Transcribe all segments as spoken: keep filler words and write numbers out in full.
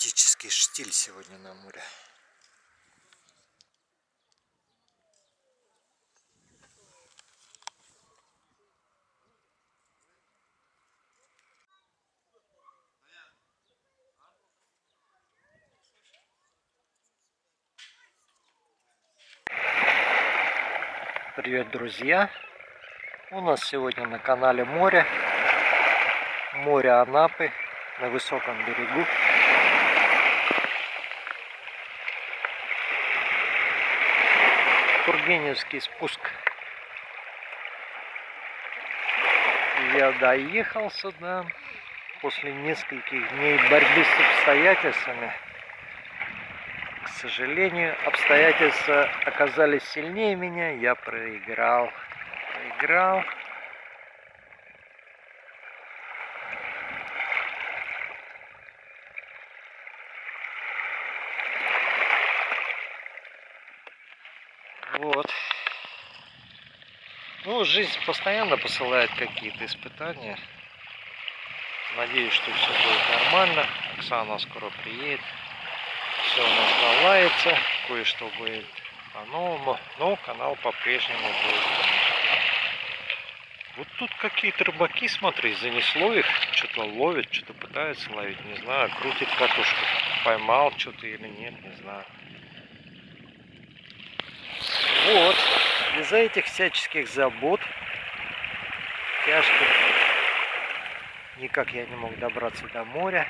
Практически штиль сегодня на море. Привет, друзья! У нас сегодня на канале море. Море Анапы на высоком берегу. Тургеневский спуск. Я доехал сюда после нескольких дней борьбы с обстоятельствами. К сожалению, обстоятельства оказались сильнее меня. Я проиграл. Проиграл. Вот. Ну, жизнь постоянно посылает какие-то испытания. Надеюсь, что все будет нормально. Оксана скоро приедет. Все у нас наладится. Кое-что будет по-новому. Но канал по-прежнему будет. Вот тут какие-то рыбаки, смотри, занесло их. Что-то ловят, что-то пытаются ловить. Не знаю, крутит катушку. Поймал что-то или нет, не знаю. Вот. Из-за этих всяческих забот тяжко. Никак я не мог добраться до моря.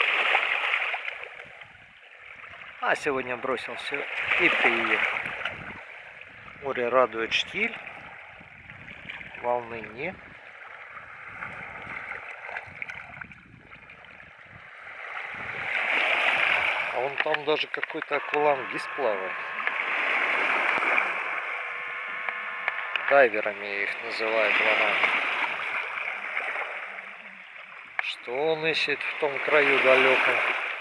А сегодня бросил все и приехал. Море радует штиль. Волны нет. А вон там даже какой-то аквалангист плавает. Дайверами их называют в Анапе. Что он ищет в том краю далеком?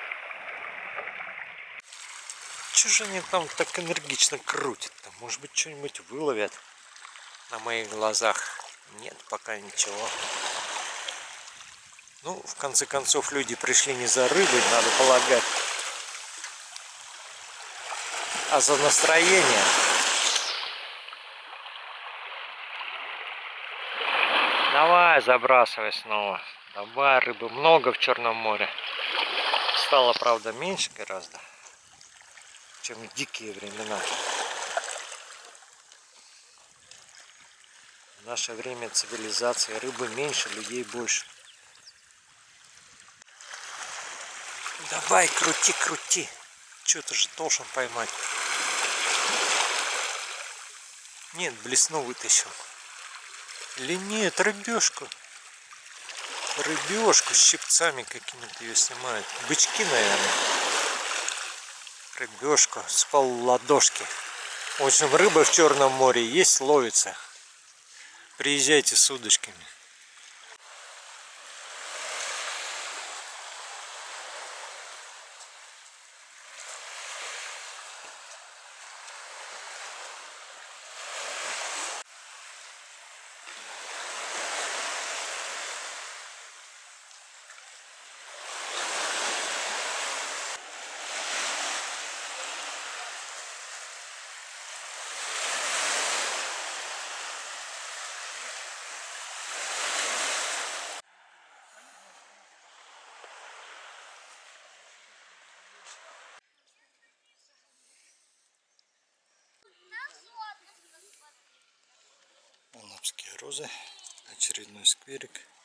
Чего же они там так энергично крутят-то? Может быть, что-нибудь выловят на моих глазах? Нет, пока ничего. Ну, в конце концов, люди пришли не за рыбой, надо полагать, а за настроение. Давай, забрасывай снова. Давай, рыбы много в Черном море. Стало, правда, меньше гораздо, чем в дикие времена. В наше время цивилизации рыбы меньше, людей больше. Давай, крути, крути. Что ты же должен поймать? Нет, блесну вытащил. Или нет, рыбешку. Рыбешку с щипцами какими-то ее снимают. Бычки, наверное. Рыбешку с полладошки. В общем, рыба в Черном море есть, ловится. Приезжайте с удочками. Анапские розы, очередной скверик.